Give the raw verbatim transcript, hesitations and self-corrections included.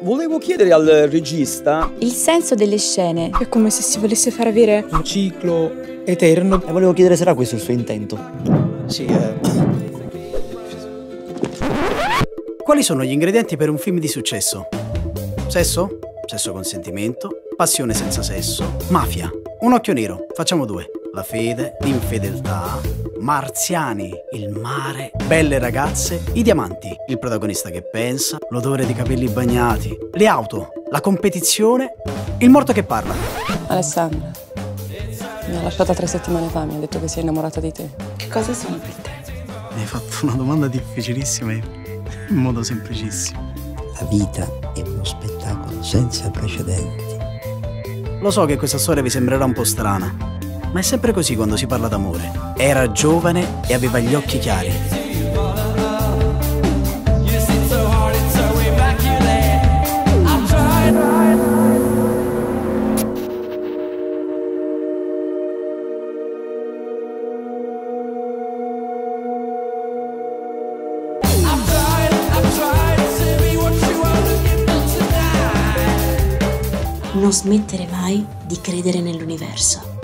volevo chiedere al regista il senso delle scene. È come se si volesse far avere un ciclo eterno. E volevo chiedere se era questo il suo intento. Sì, eh. Quali sono gli ingredienti per un film di successo? Sesso? Sesso con sentimento. Passione senza sesso. Mafia. Un occhio nero. Facciamo due. La fede, l'infedeltà, marziani, il mare, belle ragazze, i diamanti, il protagonista che pensa, l'odore di capelli bagnati, le auto, la competizione, il morto che parla. Alessandra mi ha lasciata tre settimane fa, mi ha detto che si è innamorata di te. Che cosa sono per te? Mi hai fatto una domanda difficilissima in modo semplicissimo. La vita è uno spettacolo senza precedenti. Lo so che questa storia vi sembrerà un po' strana, ma è sempre così quando si parla d'amore. Era giovane e aveva gli occhi chiari. Non smettere mai di credere nell'universo.